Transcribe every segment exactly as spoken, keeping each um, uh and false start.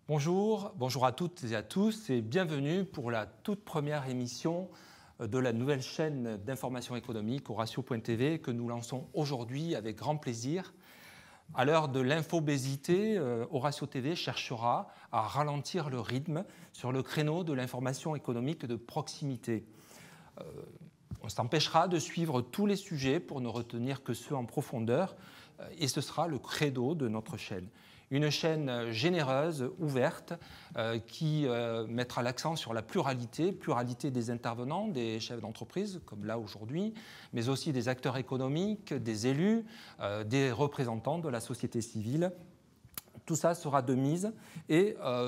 Bonjour, bonjour à toutes et à tous et bienvenue pour la toute première émission de la nouvelle chaîne d'information économique Horatio point T V que nous lançons aujourd'hui avec grand plaisir. À l'heure de l'infobésité, Horatio T V cherchera à ralentir le rythme sur le créneau de l'information économique de proximité. Euh, on s'empêchera de suivre tous les sujets pour ne retenir que ceux en profondeur et ce sera le credo de notre chaîne. Une chaîne généreuse, ouverte, euh, qui euh, mettra l'accent sur la pluralité, pluralité des intervenants, des chefs d'entreprise, comme là aujourd'hui, mais aussi des acteurs économiques, des élus, euh, des représentants de la société civile. Tout ça sera de mise et euh,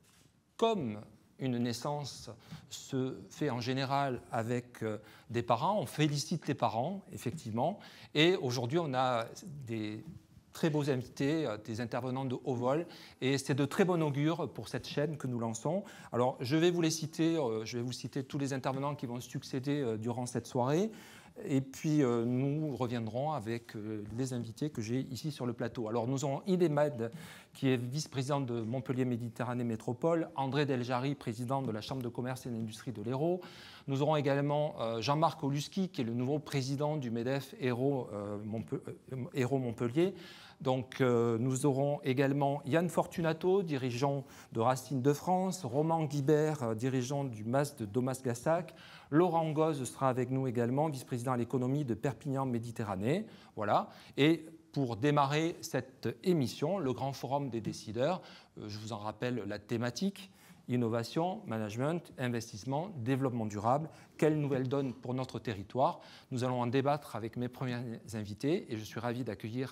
comme une naissance se fait en général avec euh, des parents, on félicite les parents, effectivement, et aujourd'hui on a des très beaux invités, des intervenants de haut vol, et c'est de très bon augure pour cette chaîne que nous lançons. Alors, je vais vous les citer, euh, je vais vous citer tous les intervenants qui vont succéder euh, durant cette soirée, et puis euh, nous reviendrons avec euh, les invités que j'ai ici sur le plateau. Alors, nous avons Idemad, qui est vice-président de Montpellier Méditerranée Métropole, André Deljari, président de la Chambre de commerce et d'industrie de l'Hérault. Nous aurons également euh, Jean-Marc Oluski, qui est le nouveau président du MEDEF Hérault euh, Montpe euh, Montpellier. Donc, euh, nous aurons également Yann Fortunato, dirigeant de Racine de France, Roman Guibert, euh, dirigeant du M A S de Domas-Gassac, Laurent Goz sera avec nous également, vice-président à l'économie de Perpignan Méditerranée. Voilà. Et pour démarrer cette émission, le grand forum des décideurs, euh, je vous en rappelle la thématique. Innovation, management, investissement, développement durable. Quelle nouvelle donne pour notre territoire? Nous allons en débattre avec mes premiers invités et je suis ravi d'accueillir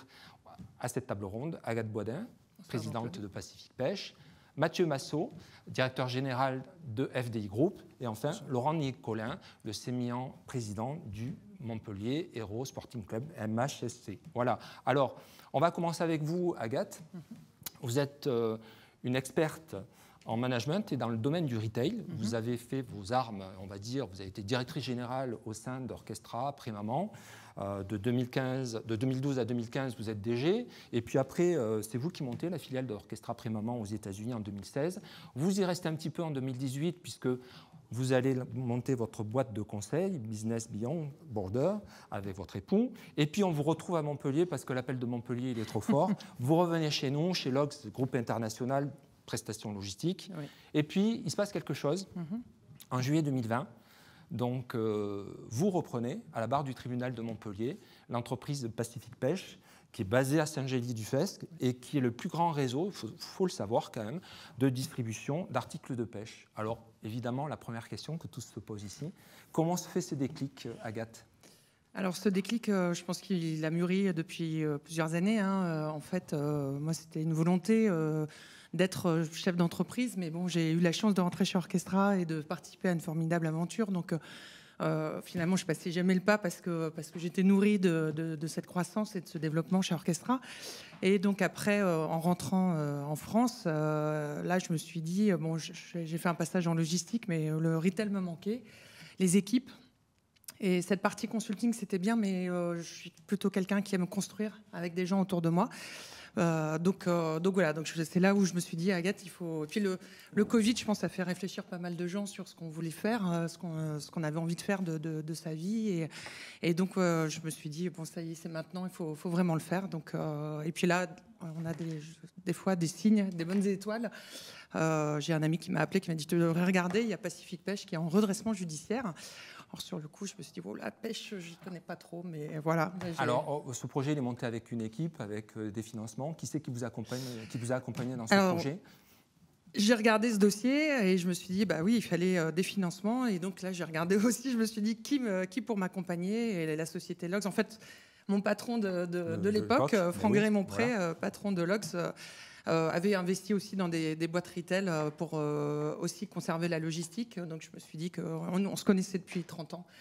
à cette table ronde Agathe Boisdin, présidente de Pacific Pêche, Mathieu Massot, directeur général de F D I Group, et enfin Laurent Nicolin, le sémillant président du Montpellier Hérault Sporting Club, M H S C. Voilà. Alors, on va commencer avec vous, Agathe. Vous êtes euh, une experte en management et dans le domaine du retail. Mm-hmm. Vous avez fait vos armes, on va dire, vous avez été directrice générale au sein d'Orchestra, Prémaman. Euh, de, deux mille quinze, de deux mille douze à deux mille quinze, vous êtes D G. Et puis après, euh, c'est vous qui montez la filiale d'Orchestra Prémaman aux États-Unis en deux mille seize. Vous y restez un petit peu en deux mille dix-huit, puisque vous allez monter votre boîte de conseil, Business Beyond Border, avec votre époux. Et puis, on vous retrouve à Montpellier, parce que l'appel de Montpellier, il est trop fort. Vous revenez chez nous, chez Logs, groupe international, prestations logistiques. Oui. Et puis, il se passe quelque chose. Mm-hmm. En juillet deux mille vingt, donc, euh, vous reprenez à la barre du tribunal de Montpellier l'entreprise Pacific Pêche, qui est basée à Saint-Gély-du-Fesque et qui est le plus grand réseau, il faut, faut le savoir quand même, de distribution d'articles de pêche. Alors, évidemment, la première question que tous se posent ici, comment se fait ce déclic, Agathe ? Alors, ce déclic, euh, je pense qu'il a mûri depuis euh, plusieurs années. Hein. Euh, en fait, euh, moi, c'était une volonté euh, d'être chef d'entreprise, mais bon, j'ai eu la chance de rentrer chez Orchestra et de participer à une formidable aventure. Donc, euh, finalement, je passais jamais le pas parce que, parce que j'étais nourrie de, de, de cette croissance et de ce développement chez Orchestra. Et donc, après, euh, en rentrant euh, en France, euh, là, je me suis dit, bon, j'ai fait un passage en logistique, mais le retail me manquait, les équipes. Et cette partie consulting, c'était bien, mais euh, je suis plutôt quelqu'un qui aime construire avec des gens autour de moi. Euh, donc, euh, donc voilà, donc c'est là où je me suis dit, Agathe, il faut. Et puis le, le Covid, je pense, a fait réfléchir pas mal de gens sur ce qu'on voulait faire, euh, ce qu'on euh, ce qu'on avait envie de faire de, de, de sa vie. Et, et donc, euh, je me suis dit, bon, ça y est, c'est maintenant, il faut, faut vraiment le faire. Donc, euh, et puis là, on a des, des fois des signes, des bonnes étoiles. Euh, j'ai un ami qui m'a appelé, qui m'a dit, tu devrais regarder, il y a Pacific Pêche qui est en redressement judiciaire. Alors, sur le coup, je me suis dit, oh, la pêche, je ne connais pas trop, mais voilà. Alors, ce projet, il est monté avec une équipe, avec des financements. Qui c'est qui vous accompagne, qui vous a accompagné dans ce Alors, projet ? J'ai regardé ce dossier et je me suis dit, bah oui, il fallait euh, des financements. Et donc là, j'ai regardé aussi, je me suis dit, qui, me, qui pour m'accompagner ? Et la société Logs. En fait, mon patron de, de, de, de l'époque, euh, Franck oui, Gré-Monpré, voilà. euh, patron de Logs, euh, Euh, avait investi aussi dans des, des boîtes retail euh, pour euh, aussi conserver la logistique. Donc je me suis dit qu'on on se connaissait depuis trente ans.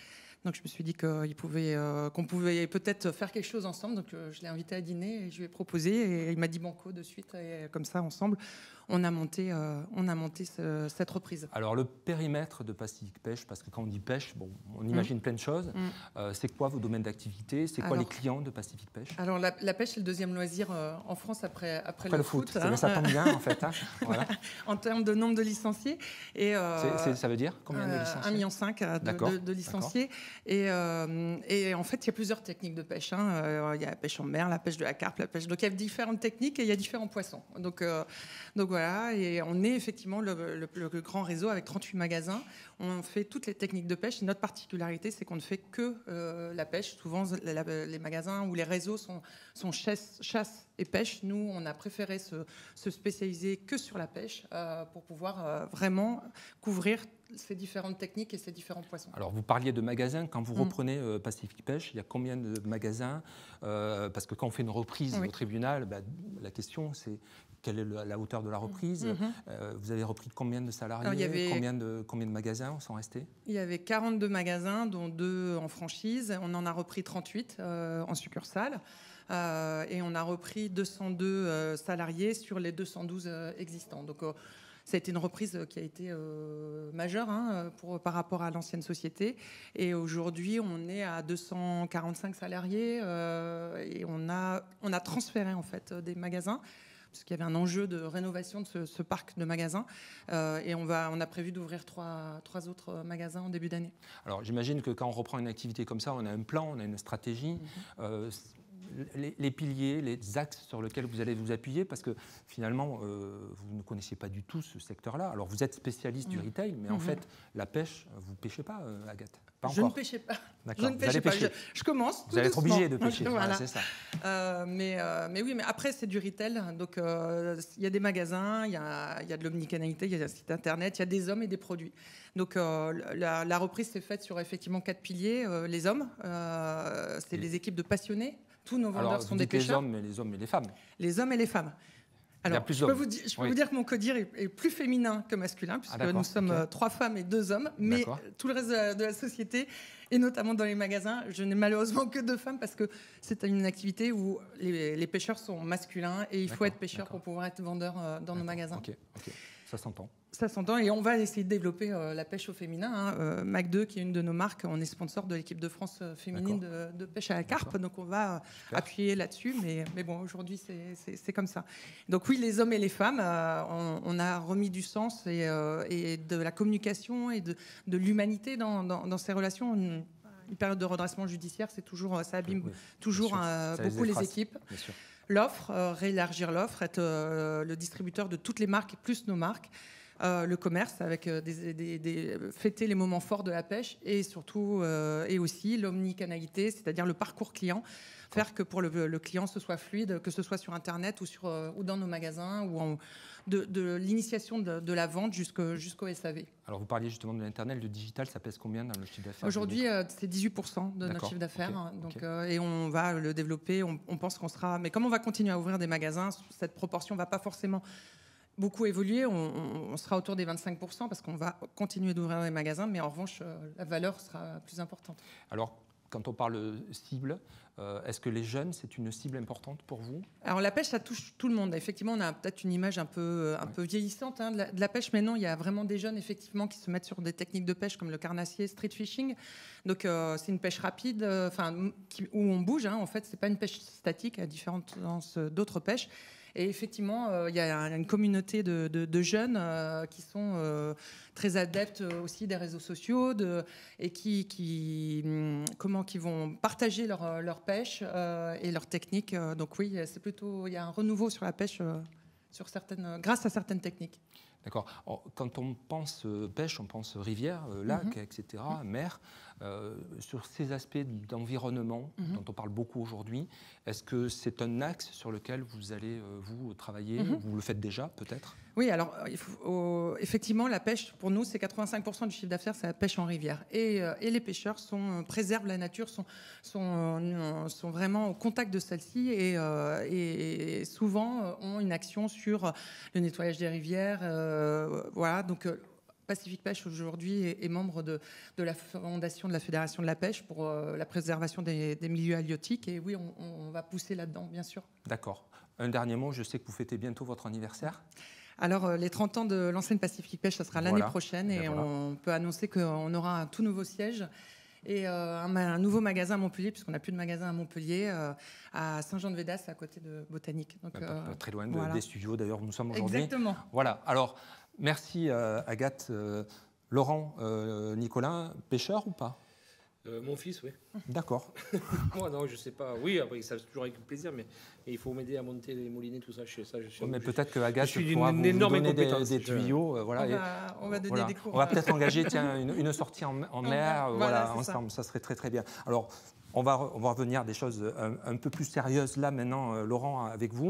Donc je me suis dit qu'il pouvait, euh, qu'on pouvait peut-être faire quelque chose ensemble. Donc euh, je l'ai invité à dîner et je lui ai proposé et il m'a dit banco de suite. Et comme ça, ensemble, on a monté, euh, on a monté ce, cette reprise. Alors le périmètre de Pacific Pêche, parce que quand on dit pêche, bon, on imagine mmh. plein de choses. Mmh. Euh, c'est quoi vos domaines d'activité? C'est quoi alors, les clients de Pacific Pêche? Alors la, la pêche, c'est le deuxième loisir euh, en France après, après, après le, le foot. foot hein. Ça tombe bien en fait. Hein. Voilà. En termes de nombre de licenciés. Et, euh, c'est, c'est, ça veut dire combien de licenciés? un virgule cinq million de, de, de licenciés. Et, euh, et en fait, il y a plusieurs techniques de pêche. Hein. Euh, il y a la pêche en mer, la pêche de la carpe, la pêche. Donc il y a différentes techniques et il y a différents poissons. Donc, euh, donc voilà. Et on est effectivement le, le, le grand réseau avec trente-huit magasins. On fait toutes les techniques de pêche. Et notre particularité, c'est qu'on ne fait que euh, la pêche. Souvent, la, la, les magasins ou les réseaux sont, sont chasse, chasse et pêche. Nous, on a préféré se, se spécialiser que sur la pêche euh, pour pouvoir euh, vraiment couvrir ces différentes techniques et ces différents poissons. Alors, vous parliez de magasins. Quand vous mmh. reprenez euh, Pacific Pêche, il y a combien de magasins euh, Parce que quand on fait une reprise oui. au tribunal, bah, la question, c'est quelle est la hauteur de la reprise mmh. euh, Vous avez repris combien de salariés? Alors, il y avait... combien, de, combien de magasins sont restés? Il y avait quarante-deux magasins, dont deux en franchise. On en a repris trente-huit euh, en succursale. Euh, et on a repris deux cent deux euh, salariés sur les deux cent douze euh, existants. Donc, euh, ça a été une reprise qui a été euh, majeure hein, pour, par rapport à l'ancienne société. Et aujourd'hui, on est à deux cent quarante-cinq salariés euh, et on a, on a transféré en fait des magasins parce qu'il y avait un enjeu de rénovation de ce, ce parc de magasins. Euh, et on, va, on a prévu d'ouvrir trois, trois autres magasins en début d'année. Alors, j'imagine que quand on reprend une activité comme ça, on a un plan, on a une stratégie. Mm-hmm. Euh, Les, les piliers, les axes sur lesquels vous allez vous appuyer, parce que finalement, euh, vous ne connaissiez pas du tout ce secteur-là. Alors, vous êtes spécialiste mmh. du retail, mais mmh. en fait, la pêche, vous ne pêchez pas, euh, Agathe? Pas Je encore. ne pêchais pas. D'accord. Je ne pêchais pas. Je, je commence. Vous allez être obligé de pêcher. Voilà. Voilà, c'est ça. Euh, mais, euh, mais oui, mais après, c'est du retail. Donc, il euh, y a des magasins, il y a, y a de l'omnicanalité, il y a un site internet, il y a des hommes et des produits. Donc, euh, la, la reprise s'est faite sur effectivement quatre piliers. Euh, les hommes, euh, c'est et... des équipes de passionnés. Tous nos vendeurs Alors, sont des pêcheurs. Les hommes, mais les hommes et les femmes. Les hommes et les femmes. Alors, je peux, vous, dire, je peux oui. vous dire que mon codir est, est plus féminin que masculin, puisque ah, nous sommes okay. trois femmes et deux hommes, mais tout le reste de la, de la société, et notamment dans les magasins, je n'ai malheureusement que deux femmes, parce que c'est une activité où les, les pêcheurs sont masculins, et il faut être pêcheur pour pouvoir être vendeur euh, dans nos magasins. Ok, ok, ça s'entend. Ça s'entend, et on va essayer de développer euh, la pêche au féminin. Hein. Euh, Mac deux, qui est une de nos marques, on est sponsor de l'équipe de France euh, féminine de, de pêche à la carpe, donc on va euh, appuyer là-dessus, mais, mais bon, aujourd'hui, c'est, c'est, c'est comme ça. Donc oui, les hommes et les femmes, euh, on, on a remis du sens et, euh, et de la communication et de, de l'humanité dans, dans, dans ces relations. Une, une période de redressement judiciaire, c'est toujours, ça abîme oui, toujours euh, beaucoup les, les équipes. L'offre, euh, réélargir l'offre, être euh, le distributeur de toutes les marques, plus nos marques. Euh, le commerce avec euh, des, des, des, fêter les moments forts de la pêche et surtout euh, et aussi l'omnicanalité, c'est-à-dire le parcours client, faire que pour le, le client ce soit fluide, que ce soit sur internet ou, sur, euh, ou dans nos magasins ou en, de, de l'initiation de, de la vente jusqu'au, jusqu'au S A V. Alors vous parliez justement de l'internet, le digital, ça pèse combien dans le chiffre d'affaires? Aujourd'hui, euh, c'est dix-huit pour cent de D'accord. notre chiffre d'affaires, okay. donc, okay. Euh, et on va le développer. On, on pense qu'on sera, mais comme on va continuer à ouvrir des magasins, cette proportion ne va pas forcément beaucoup évolué, on, on sera autour des vingt-cinq pour cent parce qu'on va continuer d'ouvrir les magasins, mais en revanche, euh, la valeur sera plus importante. Alors, quand on parle cible, euh, est-ce que les jeunes, c'est une cible importante pour vous? Alors, la pêche, ça touche tout le monde. Effectivement, on a peut-être une image un peu, un ouais. peu vieillissante hein, de, la, de la pêche, mais non, il y a vraiment des jeunes, effectivement, qui se mettent sur des techniques de pêche comme le carnassier, street fishing. Donc, euh, c'est une pêche rapide, euh, qui, où on bouge. Hein, en fait, c'est pas une pêche statique, à différence d'autres pêches. Et effectivement, il euh, y a une communauté de, de, de jeunes euh, qui sont euh, très adeptes aussi des réseaux sociaux de, et qui, qui, comment, qui vont partager leur, leur pêche euh, et leurs techniques. Donc oui, c'est plutôt, il y a un renouveau sur la pêche euh, sur certaines, grâce à certaines techniques. D'accord. Alors, quand on pense pêche, on pense rivière, lac, mm-hmm. et cetera, mm-hmm. mer. Euh, sur ces aspects d'environnement mm-hmm. dont on parle beaucoup aujourd'hui, est-ce que c'est un axe sur lequel vous allez, euh, vous, travailler mm-hmm. Vous le faites déjà, peut-être? Oui, alors, il faut, euh, effectivement, la pêche, pour nous, c'est quatre-vingt-cinq pour cent du chiffre d'affaires, c'est la pêche en rivière. Et, euh, et les pêcheurs sont, préservent la nature, sont, sont, euh, sont vraiment au contact de celle-ci et, euh, et souvent euh, ont une action sur le nettoyage des rivières. Euh, voilà, donc... Euh, Pacific Pêche aujourd'hui est, est membre de, de la fondation de la Fédération de la pêche pour euh, la préservation des, des milieux halieutiques. Et oui, on, on va pousser là-dedans, bien sûr. D'accord. Un dernier mot, je sais que vous fêtez bientôt votre anniversaire. Alors, euh, les trente ans de l'enseigne Pacific Pêche, ça sera l'année voilà. prochaine. Et, et voilà. on peut annoncer qu'on aura un tout nouveau siège et euh, un, un nouveau magasin à Montpellier, puisqu'on n'a plus de magasin à Montpellier, euh, à Saint-Jean-de-Védas, à côté de Botanique. Donc, pas, euh, pas très loin de, voilà. des studios, d'ailleurs, où nous sommes aujourd'hui. Exactement. Voilà. Alors, merci euh, Agathe. Euh, Laurent, euh, Nicolas, pêcheur ou pas? Euh, mon fils, oui. D'accord. Moi, non, je sais pas. Oui, après, ça c'est toujours avec plaisir, mais, mais il faut m'aider à monter les moulinets, tout ça. Je sais ça. Je sais Oui, mais je peut-être que Agathe suis pourra d'une vous, vous énorme donner des, incompétence, des je- tuyaux. euh, voilà, On et- va, on va donner voilà. des cours. On va peut-être engager tiens, une, une sortie en, en va- mer, euh, voilà, voilà, c'est ensemble. Ça. ça serait très très bien. Alors, on va, re- on va revenir à des choses un, un peu plus sérieuses là maintenant, euh, Laurent, avec vous.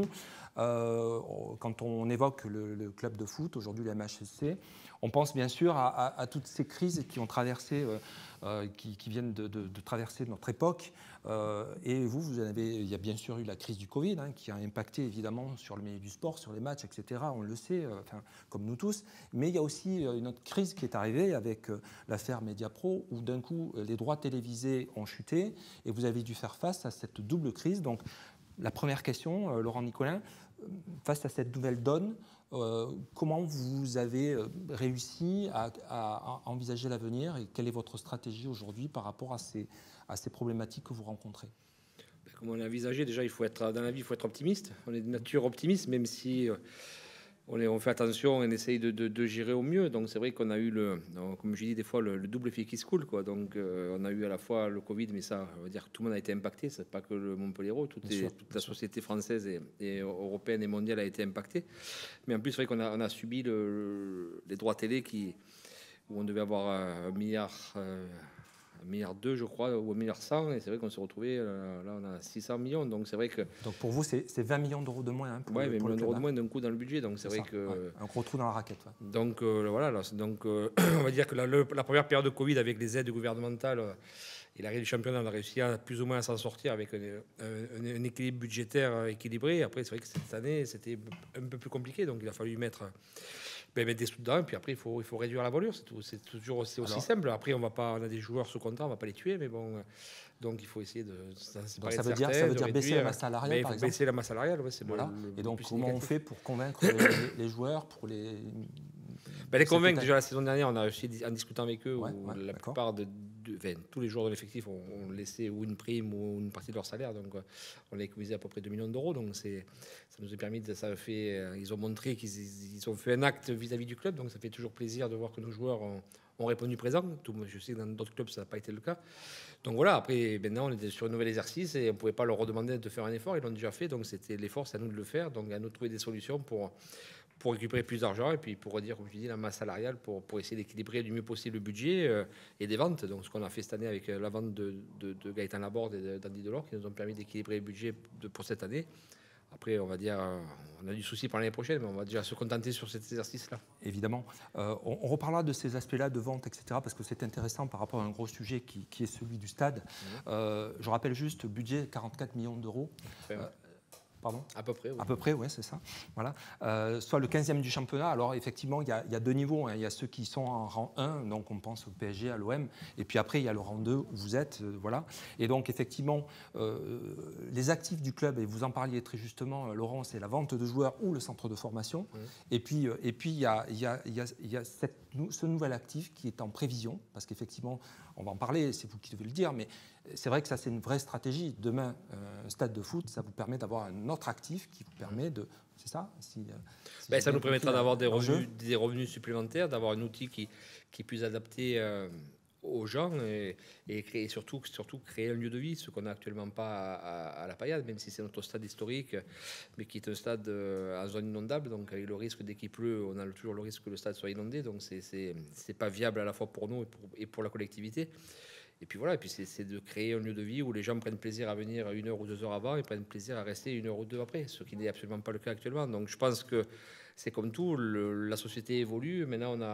Euh, quand on évoque le, le club de foot, aujourd'hui le M H S C, on pense bien sûr à, à- à toutes ces crises qui ont traversé, euh, euh, qui, qui viennent de, de- de traverser notre époque. Euh, et vous, vous avez, il y a bien sûr eu la crise du Covid, hein, qui a impacté évidemment sur le milieu du sport, sur les matchs, et cetera. On le sait, euh, enfin, comme nous tous. Mais il y a aussi euh, une autre crise qui est arrivée avec euh, l'affaire Mediapro, où d'un coup euh, les droits télévisés ont chuté, et vous avez dû faire face à cette double crise. Donc, la première question, euh, Laurent Nicolin, euh, face à cette nouvelle donne, euh, comment vous avez euh, réussi à, à- à envisager l'avenir et quelle est votre stratégie aujourd'hui par rapport à ces, à ces problématiques que vous rencontrez? Comme on l'a envisagé, déjà, il faut être dans la vie, il faut être optimiste. On est de nature optimiste, même si euh, on, est, on fait attention, on essaye de, de, de gérer au mieux. Donc, c'est vrai qu'on a eu, le, donc, comme je dis des fois, le, le double effet qui se coule, quoi. Donc, euh, on a eu à la fois le Covid, mais ça, on va dire que tout le monde a été impacté. C'est pas que le Montpellier, toute, Bien sûr, toute la société française et, et européenne et mondiale a été impactée. Mais en plus, c'est vrai qu'on a, on a subi le, le- les droits télé qui, où on devait avoir un milliard. Euh, un milliard deux, je crois, ou un milliard cent, et c'est vrai qu'on s'est retrouvé, euh, là, on a six cents millions, donc c'est vrai que... Donc pour vous, c'est c'est vingt millions d'euros de moins hein, pour, Ouais, le, mais pour le millions club, d'euros de hein. moins d'un coup dans le budget, donc c'est C'est vrai ça, que... ouais. Un gros trou dans la raquette. Ouais. Donc euh, voilà, là, c'est donc euh, on va dire que la, le- la première période de Covid avec les aides gouvernementales euh, et l'arrivée du championnat, on a réussi à plus ou moins à s'en sortir avec un, un- un équilibre budgétaire euh, équilibré. Après, c'est vrai que cette année, c'était un peu plus compliqué, donc il a fallu mettre, ben, mettre des sous dedans, et puis après, il faut, il faut réduire la voilure, c'est tout- c'est toujours aussi, aussi Alors- simple. Après, on va pas, on a des joueurs sous contrat, on va pas les tuer, mais bon... euh, Donc il faut essayer de... Ça, Donc ça veut dire, ça veut dire baisser la masse salariale, mais il par faut exemple. baisser la masse salariale, ouais, c'est le- Voilà. le, Et donc le plus comment on significatif. fait pour convaincre les, les joueurs, pour les... Ben, les C'est convaincre, peut-être- déjà la saison dernière, on a réussi en discutant avec eux, Ouais, où ouais, la d'accord. plupart de, de- enfin, tous les joueurs de l'effectif ont, ont laissé ou une prime ou une partie de leur salaire, donc euh, on a économisé à peu près deux millions d'euros, donc c'est, ça nous a permis, de, ça a fait, euh, ils ont montré qu'ils ils ont fait un acte vis-à-vis du club, donc ça fait toujours plaisir de voir que nos joueurs ont, ont répondu présent. Tout, je sais que dans d'autres clubs ça n'a pas été le cas. Donc voilà, après maintenant on était sur un nouvel exercice et on ne pouvait pas leur redemander de faire un effort, ils l'ont déjà fait, donc c'était l'effort, c'est à nous de le faire, donc à nous de trouver des solutions pour pour récupérer plus d'argent et puis pour redire, comme tu dis, la masse salariale pour, pour essayer d'équilibrer du mieux possible le budget euh, et des ventes. Donc, ce qu'on a fait cette année avec euh, la vente de, de, de Gaëtan Laborde et de- d'Andy Delors qui nous ont permis d'équilibrer le budget de, pour cette année. Après, on va dire, euh, on a du souci pour l'année prochaine, mais on va déjà se contenter sur cet exercice-là. Évidemment. Euh, on, on reparlera de ces aspects-là de vente, et cetera, parce que c'est intéressant par rapport à un gros sujet qui, qui est celui du stade. Mmh. Euh, je rappelle juste, budget quarante-quatre millions d'euros. Enfin, ouais. Euh, Pardon ? À peu près, oui. À peu près, oui, c'est ça. Voilà. Euh, soit le quinzième du championnat. Alors, effectivement, il y a, il y a deux niveaux. Hein. Il y a ceux qui sont en rang un, donc on pense au P S G, à l'O M. Et puis après, il y a le rang deux où vous êtes. Euh, voilà. Et donc, effectivement, euh, les actifs du club, et vous en parliez très justement, Laurent, c'est la vente de joueurs ou le centre de formation. Mmh. Et puis, euh, et puis il y a, il y a, il y a, il y a cette, ce nouvel actif qui est en prévision, parce qu'effectivement, on va en parler, c'est vous qui devez le dire, mais c'est vrai que ça, c'est une vraie stratégie. Demain, euh, un stade de foot, ça vous permet d'avoir un autre actif qui vous permet de... C'est ça si, euh, si Ben, j'ai ça bien nous permettra compris, d'avoir des l'enjeu. revenus, des revenus supplémentaires, d'avoir un outil qui, qui est plus adapté euh, aux gens et, et créer, surtout, surtout créer un lieu de vie, ce qu'on n'a actuellement pas à, à, à la Paillade, même si c'est notre stade historique, mais qui est un stade euh, en zone inondable. Donc, avec le risque, dès qu'il pleut, on a le- toujours le risque que le stade soit inondé. Donc, c'est c'est c'est pas viable à la fois pour nous et pour, et pour la collectivité. Et puis voilà, et puis c'est c'est de créer un lieu de vie où les gens prennent plaisir à venir une heure ou deux heures avant et prennent plaisir à rester une heure ou deux après, ce qui n'est absolument pas le cas actuellement. Donc je pense que c'est comme tout, le- la société évolue. Maintenant, on a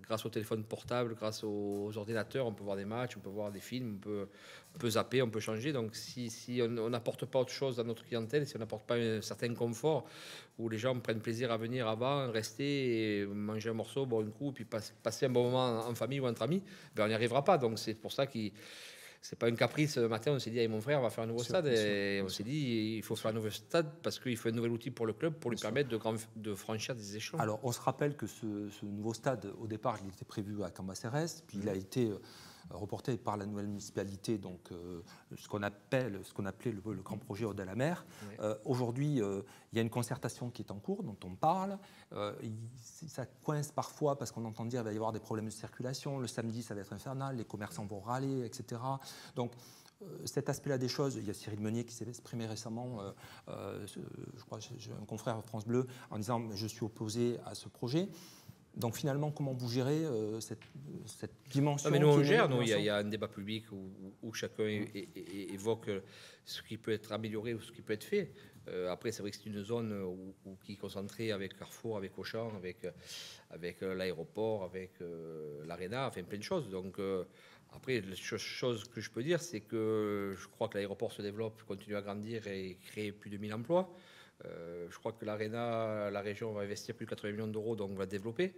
grâce au téléphone portable, grâce aux ordinateurs, on peut voir des matchs, on peut voir des films, on peut, on peut zapper, on peut changer. Donc si, si on n'apporte pas autre chose à notre clientèle, si on n'apporte pas un certain confort, où les gens prennent plaisir à venir avant, rester, et manger un morceau, boire une coupe, puis passer un bon moment en famille ou entre amis, ben on n'y arrivera pas. Donc c'est pour ça qu'il c'est pas une caprice. Ce matin, on s'est dit avec mon frère, on va faire un nouveau sûr, stade. Et sûr, on s'est dit, il faut faire un nouveau stade parce qu'il faut un nouvel outil pour le club pour lui sûr. permettre de, grand, de franchir des échelons. Alors, on se rappelle que ce, ce nouveau stade, au départ, il était prévu à Cambacérès, puis mmh. il a été euh, reporté par la nouvelle municipalité, donc euh, ce qu'on appelle, ce qu'on appelait le, le grand projet Au de la mer. Oui. Euh, aujourd'hui, euh, il y a une concertation qui est en cours, dont on parle. Euh, il, ça coince parfois parce qu'on entend dire qu'il va y avoir des problèmes de circulation. Le samedi, ça va être infernal, les commerçants vont râler, et cetera. Donc, cet aspect-là des choses, il y a Cyril Meunier qui s'est exprimé récemment, euh, euh, je crois, j'ai un confrère à France Bleu, en disant « je suis opposé à ce projet ». Donc finalement, comment vous gérez euh, cette, cette dimension? Non, mais nous, on gère. Il y, y a un débat public où, où chacun é, é, é, évoque ce qui peut être amélioré ou ce qui peut être fait. Euh, après, c'est vrai que c'est une zone où, où, qui est concentrée avec Carrefour, avec Auchan, avec, avec l'aéroport, avec euh, l'Arena, enfin plein de choses. Donc euh, après, la chose que je peux dire, c'est que je crois que l'aéroport se développe, continue à grandir et crée plus de mille emplois. Euh, je crois que l'Arena, la région va investir plus de quatre-vingts millions d'euros, donc on va développer.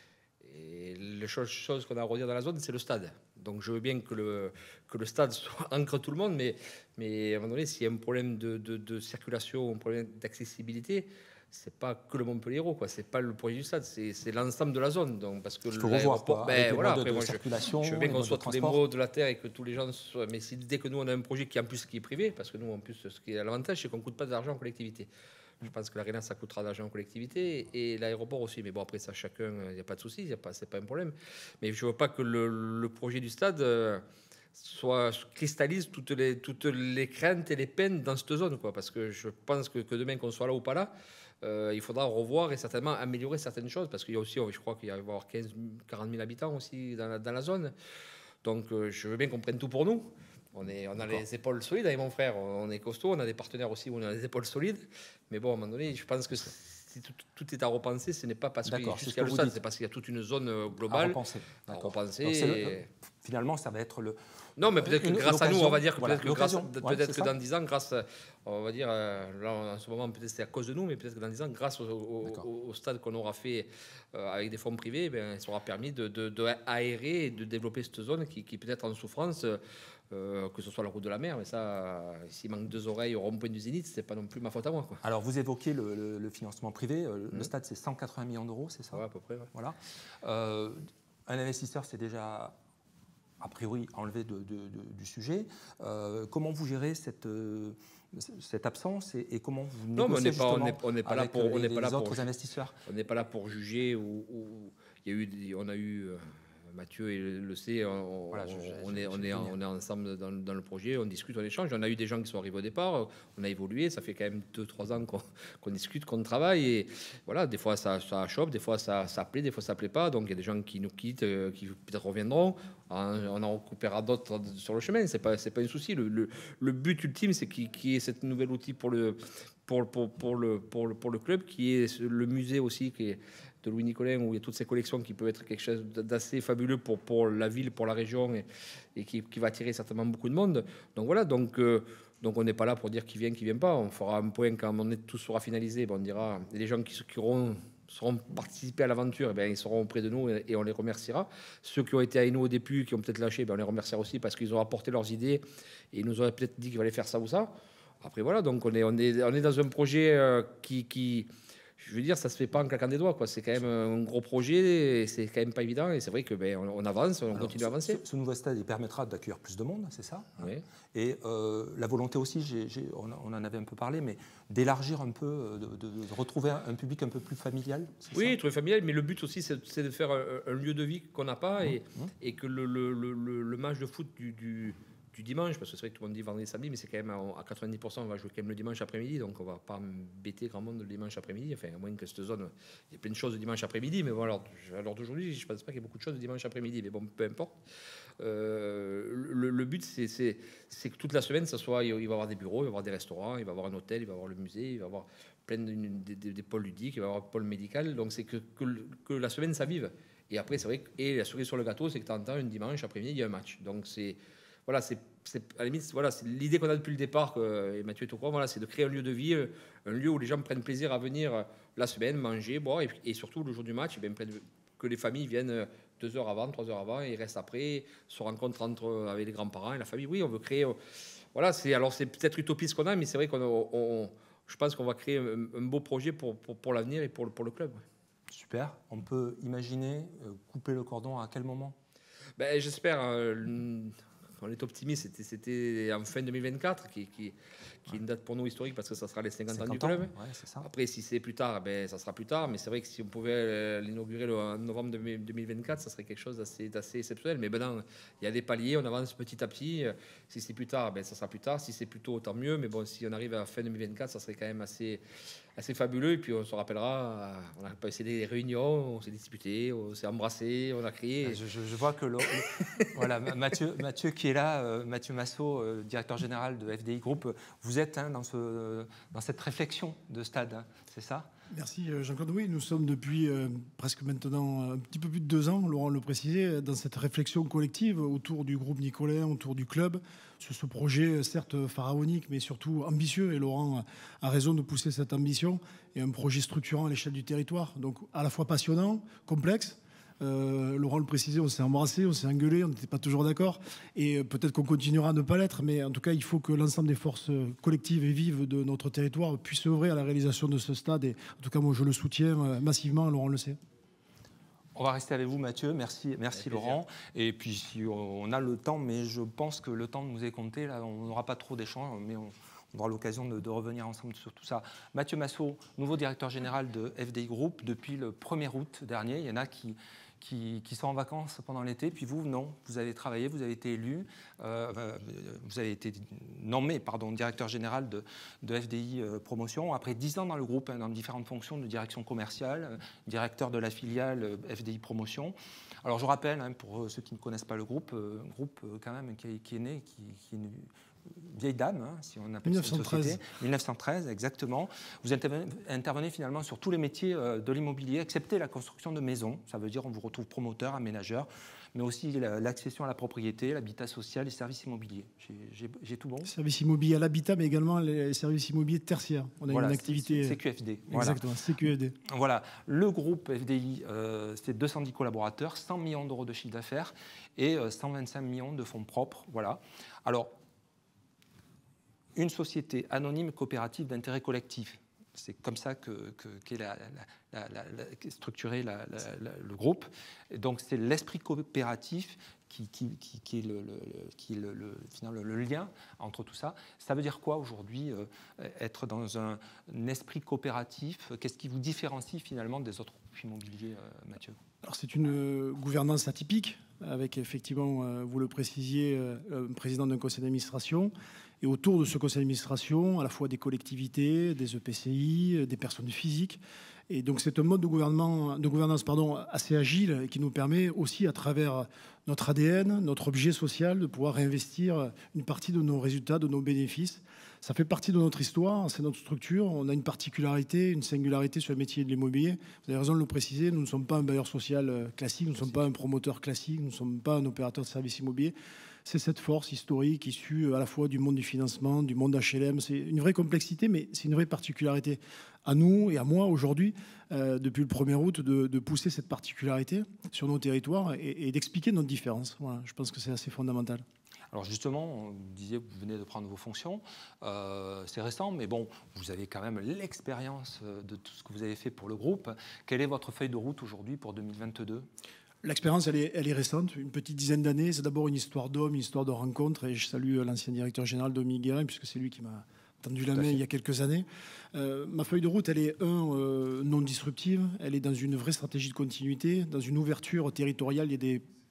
Et la chose, chose qu'on a à redire dans la zone, c'est le stade. Donc je veux bien que le, que le stade soit, ancre tout le monde, mais, mais à un moment donné, s'il y a un problème de, de, de circulation, un problème d'accessibilité, c'est pas que le Montpellier-Hérault, quoi. C'est pas le projet du stade, c'est l'ensemble de la zone. Donc parce que il faut revoir, quoi, ben voilà, après de moi, circulation, je, je veux bien qu'on soit tous les mots de la terre et que tous les gens soient. Mais si, dès que nous on a un projet qui en plus qui est privé, parce que nous en plus ce qui est l'avantage, c'est qu'on coûte pas d'argent en collectivité. Je pense que l'Arena, ça coûtera d'argent en collectivité et l'aéroport aussi. Mais bon, après ça, chacun, il n'y a pas de souci, c'est pas, pas un problème. Mais je ne veux pas que le, le projet du stade euh, soit cristallise toutes les, toutes les craintes et les peines dans cette zone, quoi. Parce que je pense que, que demain, qu'on soit là ou pas là, euh, il faudra revoir et certainement améliorer certaines choses. Parce qu'il y a aussi, je crois qu'il va y avoir quinze à quarante mille habitants aussi dans la, dans la zone. Donc, euh, je veux bien qu'on prenne tout pour nous. On, est, on a les épaules solides avec mon frère, on est costaud, on a des partenaires aussi où on a les épaules solides. Mais bon, à un moment donné, je pense que si tout, tout est à repenser, ce n'est pas parce qu'il y a juste le stade, c'est parce qu'il y a toute une zone globale à repenser. À repenser et... le, finalement, ça va être le... Non, mais peut-être que grâce à nous, on va dire que voilà, peut-être que, grâce, ouais, peut-être que dans dix ans, grâce, on va dire, là en ce moment, peut-être c'est à cause de nous, mais peut-être que dans dix ans, grâce au, au, au stade qu'on aura fait euh, avec des fonds privés, ben, ça aura permis de, de, de aérer et de développer cette zone qui, qui peut-être en souffrance. Euh, que ce soit la route de la mer, mais ça, s'il manque deux oreilles au rond-point du Zénith, c'est pas non plus ma faute à moi, quoi. Alors, vous évoquez le, le, le financement privé. Le mmh. stade, c'est cent quatre-vingts millions d'euros, c'est ça? Ouais, à peu près. Ouais. Voilà. Euh, un investisseur s'est déjà, a priori, enlevé de, de, de, du sujet. Euh, comment vous gérez cette, euh, cette absence et, et comment vous non, négociez mais on n'est pas, on n'est pas là pour, les, on n'est pas là les autres pour, investisseurs? On n'est pas là pour juger. Ou, ou, il y a eu, on a eu. Euh, Mathieu le sait, on, voilà, je, je, on, est, on, est, on est ensemble dans, dans le projet, on discute, on échange. On a eu des gens qui sont arrivés au départ, on a évolué, ça fait quand même deux trois ans qu'on qu'on discute, qu'on travaille. Et voilà, des fois ça, ça chope, des fois ça, ça plaît, des fois ça plaît pas. Donc il y a des gens qui nous quittent, euh, qui peut-être reviendront. On en récupérera d'autres sur le chemin, c'est pas, c'est pas un souci. Le, le, le but ultime, c'est qu'il y ait cet nouvel outil pour le, pour, pour, pour, le, pour, le, pour le club, qui est le musée aussi, qui est de Louis Nicolin, où il y a toutes ces collections qui peuvent être quelque chose d'assez fabuleux pour, pour la ville, pour la région, et, et qui, qui va attirer certainement beaucoup de monde. Donc voilà, donc, euh, donc on n'est pas là pour dire qui vient, qui vient pas. On fera un point quand on est, tout sera finalisé. Ben on dira, les gens qui, qui auront, seront participés à l'aventure, eh bien, ils seront auprès de nous et, et on les remerciera. Ceux qui ont été avec nous au début, qui ont peut-être lâché, ben on les remerciera aussi parce qu'ils ont apporté leurs idées et ils nous auraient peut-être dit qu'il fallait faire ça ou ça. Après voilà, donc on est, on est, on est dans un projet euh, qui... qui je veux dire, ça se fait pas en claquant des doigts, quoi. C'est quand même un gros projet, et c'est quand même pas évident. Et c'est vrai que ben, on, on avance, on Alors, continue à avancer. Ce, ce nouveau stade, il permettra d'accueillir plus de monde, c'est ça? Oui. Et euh, la volonté aussi, j'ai, j'ai, on, on en avait un peu parlé, mais d'élargir un peu, de, de, de retrouver un, un public un peu plus familial. Oui, trouver familial, mais le but aussi, c'est, c'est de faire un, un lieu de vie qu'on n'a pas, mmh. et, mmh. et que le, le, le, le match de foot du, du du dimanche, parce que c'est vrai que tout le monde dit vendredi samedi, mais c'est quand même à quatre-vingt-dix pour cent on va jouer quand même le dimanche après-midi, donc on va pas embêter grand monde le dimanche après-midi, enfin à moins que cette zone, il y a plein de choses le dimanche après-midi, mais bon, alors, à l'heure d'aujourd'hui, je pense pas qu'il y ait beaucoup de choses le dimanche après-midi, mais bon, peu importe. Euh, le, le but, c'est, c'est, c'est que toute la semaine, ça soit, il va y avoir des bureaux, il va y avoir des restaurants, il va y avoir un hôtel, il va y avoir le musée, il va y avoir plein de, des, des, des pôles ludiques, il va y avoir un pôle médical. Donc c'est que, que, que la semaine, ça vive. Et après, c'est vrai que et la cerise sur le gâteau, c'est que tu entends un dimanche après-midi, il y a un match. Donc c'est voilà, c'est à la limite, voilà, c'est l'idée qu'on a depuis le départ, que, et Mathieu est au courant, voilà, c'est de créer un lieu de vie, un lieu où les gens prennent plaisir à venir la semaine, manger, boire, et, et surtout le jour du match, et bien, que les familles viennent deux heures avant, trois heures avant, et restent après, se rencontrent entre, avec les grands-parents et la famille. Oui, on veut créer. Voilà, c'est, alors c'est peut-être utopiste qu'on a, mais c'est vrai qu'on on, je pense qu'on va créer un, un beau projet pour, pour, pour l'avenir et pour, pour le club. Super. On peut imaginer euh, couper le cordon à quel moment? Ben, j'espère. Euh, on est optimiste. C'était, c'était en fin deux mille vingt-quatre, qui, qui, qui est une date pour nous historique parce que ça sera les cinquante ans du club. Ouais, c'est ça. Après, si c'est plus tard, ben, ça sera plus tard. Mais c'est vrai que si on pouvait l'inaugurer en novembre deux mille vingt-quatre, ça serait quelque chose d'assez, d'assez exceptionnel. Mais maintenant, il y a des paliers, on avance petit à petit. Si c'est plus tard, ben, ça sera plus tard. Si c'est plus tôt, tant mieux. Mais bon, si on arrive à fin deux mille vingt-quatre, ça serait quand même assez, assez fabuleux. Et puis, on se rappellera, on a passé des réunions, on s'est disputé, on s'est embrassé, on a crié. Je, je, je vois que le, le, voilà, Mathieu, Mathieu qui est là, euh, Mathieu Massot, euh, directeur général de F D I Group, vous êtes hein, dans, ce, dans cette réflexion de stade, hein, c'est ça? Merci Jean-Claude. Oui, nous sommes depuis euh, presque maintenant un petit peu plus de deux ans, Laurent le précisait, dans cette réflexion collective autour du groupe Nicolin, autour du club, sur ce projet certes pharaonique, mais surtout ambitieux. Et Laurent a raison de pousser cette ambition, et un projet structurant à l'échelle du territoire. Donc à la fois passionnant, complexe. Euh, Laurent le précisait, on s'est embrassé, on s'est engueulé, on n'était pas toujours d'accord, et peut-être qu'on continuera à ne pas l'être, mais en tout cas, il faut que l'ensemble des forces collectives et vives de notre territoire puissent œuvrer à la réalisation de ce stade, et en tout cas, moi, je le soutiens massivement, Laurent le sait. On va rester avec vous, Mathieu. Merci, merci Laurent. Et puis, si on a le temps, mais je pense que le temps nous est compté, là, on n'aura pas trop d'échanges, mais on... On aura l'occasion de, de revenir ensemble sur tout ça. Mathieu Massot, nouveau directeur général de F D I Group depuis le premier août dernier. Il y en a qui, qui, qui sont en vacances pendant l'été. Puis vous, non. Vous avez travaillé, vous avez été élu. Euh, vous avez été nommé pardon, directeur général de, de F D I euh, Promotion. Après dix ans dans le groupe, hein, dans différentes fonctions de direction commerciale, euh, directeur de la filiale euh, F D I Promotion. Alors je rappelle, hein, pour ceux qui ne connaissent pas le groupe, euh, groupe euh, quand même qui, qui est né, qui, qui est né, vieille dame, hein, si on appelle ça une société. mille neuf cent treize, exactement. Vous intervenez, intervenez finalement sur tous les métiers euh, de l'immobilier, excepté la construction de maisons. Ça veut dire on vous retrouve promoteur, aménageur, mais aussi l'accession à la propriété, l'habitat social, les services immobiliers. J'ai tout bon? Services immobiliers à l'habitat, mais également les services immobiliers tertiaires. On a voilà, une activité... C Q F D. Exactement, voilà. C Q F D. Voilà. Le groupe F D I, euh, c'est deux cent dix collaborateurs, cent millions d'euros de chiffre d'affaires et euh, cent vingt-cinq millions de fonds propres. Voilà. Alors, une société anonyme coopérative d'intérêt collectif. C'est comme ça que, que, qu'est la, la, la, la, structuré la, la, la, le groupe. Et donc c'est l'esprit coopératif qui, qui, qui, qui est, le, le, qui est le, le, finalement, le lien entre tout ça. Ça veut dire quoi aujourd'hui, euh, être dans un, un esprit coopératif? Qu'est-ce qui vous différencie finalement des autres groupes immobiliers, euh, Mathieu? Alors c'est une euh, gouvernance atypique, avec effectivement, euh, vous le précisiez, euh, un président d'un conseil d'administration. Et autour de ce conseil d'administration, à la fois des collectivités, des E P C I, des personnes physiques. Et donc c'est un mode de, gouvernement, de gouvernance pardon, assez agile qui nous permet aussi, à travers notre A D N, notre objet social, de pouvoir réinvestir une partie de nos résultats, de nos bénéfices. Ça fait partie de notre histoire, c'est notre structure. On a une particularité, une singularité sur le métier de l'immobilier. Vous avez raison de le préciser, nous ne sommes pas un bailleur social classique, nous ne sommes pas un promoteur classique, nous ne sommes pas un opérateur de services immobiliers. C'est cette force historique issue à la fois du monde du financement, du monde H L M. C'est une vraie complexité, mais c'est une vraie particularité à nous et à moi aujourd'hui, euh, depuis le premier août, de, de pousser cette particularité sur nos territoires et, et d'expliquer notre différence. Voilà, je pense que c'est assez fondamental. Alors justement, vous disiez que vous venez de prendre vos fonctions, euh, c'est récent, mais bon, vous avez quand même l'expérience de tout ce que vous avez fait pour le groupe. Quelle est votre feuille de route aujourd'hui pour deux mille vingt-deux ? L'expérience, elle est, elle est récente, une petite dizaine d'années. C'est d'abord une histoire d'homme, une histoire de rencontre. Et je salue l'ancien directeur général Dominique Guérin, puisque c'est lui qui m'a tendu la main il y a quelques années. Euh, ma feuille de route, elle est, un, euh, non disruptive. Elle est dans une vraie stratégie de continuité, dans une ouverture territoriale. Il y a des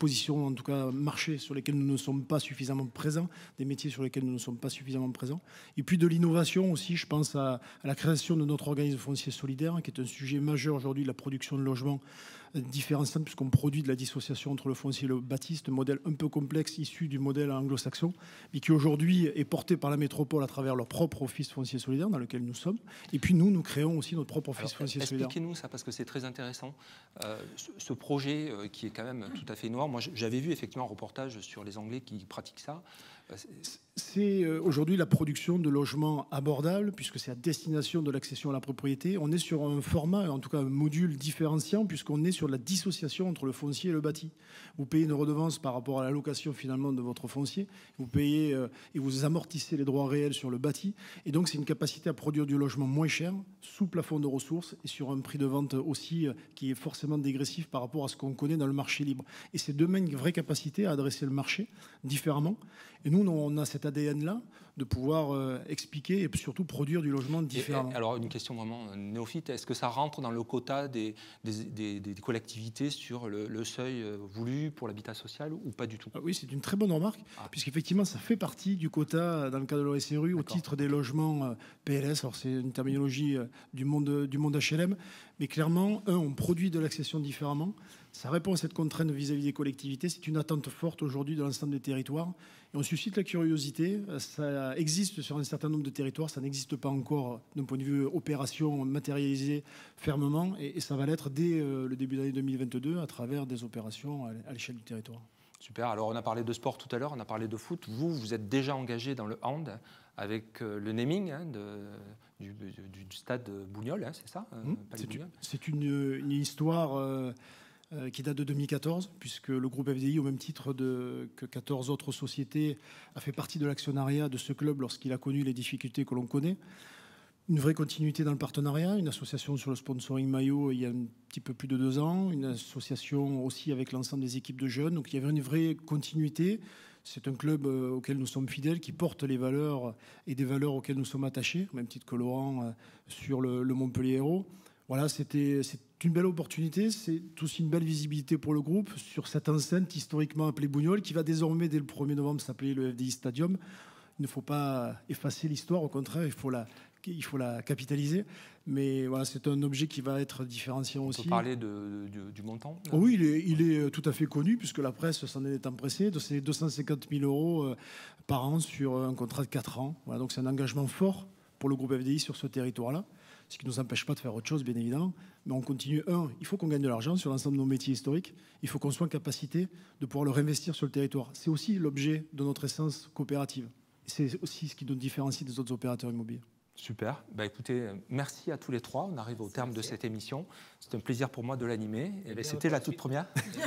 positions, en tout cas marchés sur lesquels nous ne sommes pas suffisamment présents, des métiers sur lesquels nous ne sommes pas suffisamment présents. Et puis de l'innovation aussi, je pense à, à la création de notre organisme foncier solidaire, qui est un sujet majeur aujourd'hui de la production de logements différenciante, puisqu'on produit de la dissociation entre le foncier et le bâti. C'est un modèle un peu complexe issu du modèle anglo-saxon, mais qui aujourd'hui est porté par la métropole à travers leur propre office foncier solidaire dans lequel nous sommes. Et puis nous, nous créons aussi notre propre office Alors, foncier solidaire. Expliquez-nous ça, parce que c'est très intéressant. Euh, ce, ce projet euh, qui est quand même tout à fait noir. Moi, j'avais vu effectivement un reportage sur les Anglais qui pratiquent ça. Euh, c'est euh, aujourd'hui la production de logements abordables, puisque c'est à destination de l'accession à la propriété. On est sur un format, en tout cas un module différenciant, puisqu'on est sur la dissociation entre le foncier et le bâti. Vous payez une redevance par rapport à la location finalement de votre foncier, vous payez euh, et vous amortissez les droits réels sur le bâti, et donc c'est une capacité à produire du logement moins cher, sous plafond de ressources, et sur un prix de vente aussi euh, qui est forcément dégressif par rapport à ce qu'on connaît dans le marché libre. Et c'est deux une vraie capacité à adresser le marché différemment. Et nous, on a cet A D N-là de pouvoir euh, expliquer et surtout produire du logement différemment. Et, et, alors, une question vraiment néophyte, est-ce que ça rentre dans le quota des, des, des, des collectivités sur le, le seuil voulu pour l'habitat social ou pas du tout? Oui, c'est une très bonne remarque, ah. puisqu'effectivement, ça fait partie du quota dans le cadre de l'O S R U au titre des logements euh, P L S. Alors, c'est une terminologie euh, du monde, du monde H L M, mais clairement, un, on produit de l'accession différemment. Ça répond à cette contrainte vis-à-vis des collectivités. C'est une attente forte aujourd'hui de l'ensemble des territoires. Et on suscite la curiosité. Ça existe sur un certain nombre de territoires. Ça n'existe pas encore d'un point de vue opération matérialisée fermement. Et, et ça va l'être dès euh, le début de l'année deux mille vingt-deux à travers des opérations à l'échelle du territoire. Super. Alors, on a parlé de sport tout à l'heure. On a parlé de foot. Vous, vous êtes déjà engagé dans le hand avec euh, le naming hein, de, du, du, du stade Bougnols, hein, c'est ça mmh. C'est une, une, une histoire... Euh, qui date de deux mille quatorze, puisque le groupe F D I, au même titre de, que quatorze autres sociétés, a fait partie de l'actionnariat de ce club lorsqu'il a connu les difficultés que l'on connaît. Une vraie continuité dans le partenariat, une association sur le sponsoring maillot il y a un petit peu plus de deux ans, une association aussi avec l'ensemble des équipes de jeunes. Donc il y avait une vraie continuité. C'est un club auquel nous sommes fidèles, qui porte les valeurs et des valeurs auxquelles nous sommes attachés, au même titre que Laurent sur le, le Montpellier Hérault. Voilà, c'était... C'est une belle opportunité, c'est aussi une belle visibilité pour le groupe sur cette enceinte historiquement appelée Bougnols, qui va désormais, dès le premier novembre, s'appeler le F D I Stadium. Il ne faut pas effacer l'histoire, au contraire, il faut la, il faut la capitaliser. Mais voilà, c'est un objet qui va être différenciant On aussi. On peut parler de, de, du montant oh Oui, il est, il est tout à fait connu, puisque la presse s'en est empressée. C'est deux cent cinquante mille euros par an sur un contrat de quatre ans. Voilà, donc c'est un engagement fort pour le groupe F D I sur ce territoire-là. Ce qui ne nous empêche pas de faire autre chose, bien évidemment. Mais on continue. Un, il faut qu'on gagne de l'argent sur l'ensemble de nos métiers historiques. Il faut qu'on soit en capacité de pouvoir le réinvestir sur le territoire. C'est aussi l'objet de notre essence coopérative. C'est aussi ce qui nous différencie des autres opérateurs immobiliers. Super. Bah, écoutez, merci à tous les trois. On arrive au terme de cette émission. C'est un plaisir pour moi de l'animer. C'était la toute première.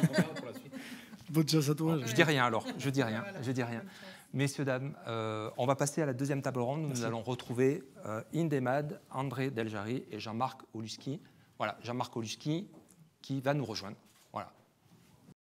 Bonne chance à toi. Je dis rien alors. Je dis rien. Je dis rien. Messieurs, dames, euh, on va passer à la deuxième table ronde. Nous Merci. allons retrouver euh, Indemad, André Deljari et Jean-Marc Oluski. Voilà, Jean-Marc Oluski qui va nous rejoindre. Voilà.